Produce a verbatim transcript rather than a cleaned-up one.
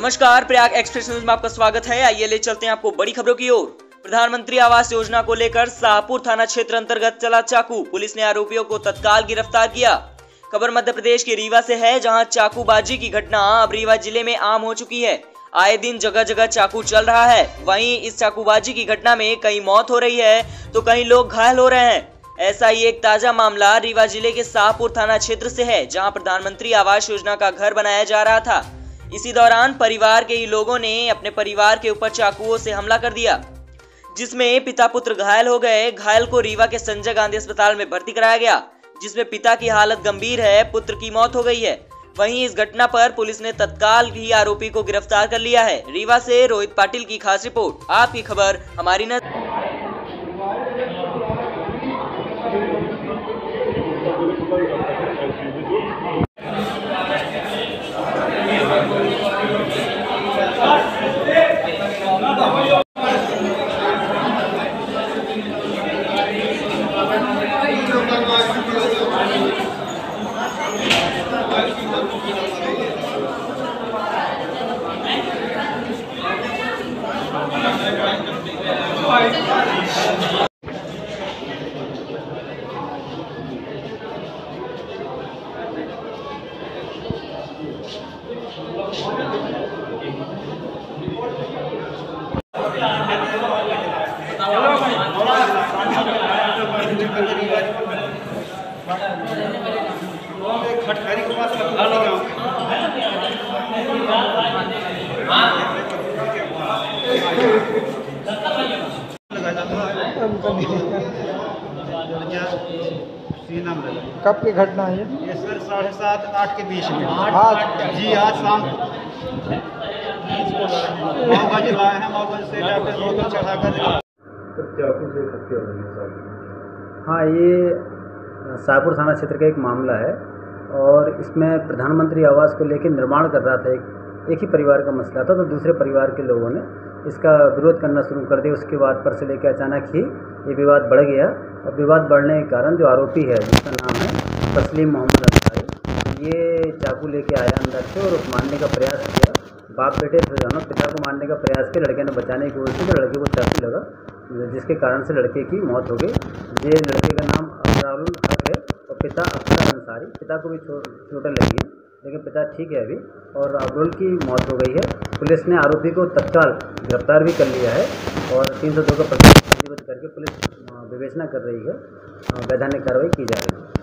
नमस्कार, Prayag express news में आपका स्वागत है। आइए ले चलते हैं आपको बड़ी खबरों की ओर। प्रधानमंत्री आवास योजना को लेकर शाहपुर थाना क्षेत्र अंतर्गत चला चाकू, पुलिस ने आरोपियों को तत्काल गिरफ्तार किया। खबर मध्य प्रदेश के रीवा से है, जहां चाकूबाजी की घटना अब रीवा जिले में आम हो चुकी है। आए दिन जगह जगह चाकू चल रहा है। वहीं इस चाकूबाजी की घटना में कई मौत हो रही है तो कई लोग घायल हो रहे हैं। ऐसा ही एक ताजा मामला रीवा जिले के शाहपुर थाना क्षेत्र से है, जहां प्रधानमंत्री आवास योजना का घर बनाया जा रहा था। इसी दौरान परिवार के ही लोगों ने अपने परिवार के ऊपर चाकुओं से हमला कर दिया, जिसमें पिता पुत्र घायल हो गए। घायल को रीवा के संजय गांधी अस्पताल में भर्ती कराया गया, जिसमें पिता की हालत गंभीर है, पुत्र की मौत हो गई है। वहीं इस घटना पर पुलिस ने तत्काल ही आरोपी को गिरफ्तार कर लिया है। रीवा से रोहित पाटिल की खास रिपोर्ट। आपकी खबर हमारी न खटखरी के पास कब की घटना है ये सर साढ़े सात आठ के बीच में आज जी आज शाम माओवादी लाए हैं। माओवादी से जाकर बोतल चढ़ाकर हाँ, ये शाहपुर थाना क्षेत्र का एक मामला है और इसमें प्रधानमंत्री आवास को लेकर निर्माण कर रहा था। एक एक ही परिवार का मसला था, तो दूसरे परिवार के लोगों ने इसका विरोध करना शुरू कर दिया। उसके बाद पर से लेकर अचानक ही ये विवाद बढ़ गया और विवाद बढ़ने के कारण जो आरोपी है, जिसका नाम है तस्लीम मोहम्मद अंसारी, ये चाकू लेके आया अंदर से और मारने का प्रयास किया। बाप बेटे दोनों पिता को मारने का प्रयास किया। लड़के ने बचाने की कोशिश की तो लड़के को चाकू लगा, जिसके कारण से लड़के की मौत हो गई। ये लड़के का नाम अफरारुल हक है और पिता अख्तर अंसारी। पिता को भी चोटें लगी हैं, लेकिन पिता ठीक है अभी, और अफरुल की मौत हो गई है। पुलिस ने आरोपी को तत्काल गिरफ्तार भी कर लिया है और तीन सौ दो का प्रकरण पंजीबद्ध करके पुलिस विवेचना कर रही है। वैधानिक कार्रवाई की जा रही है।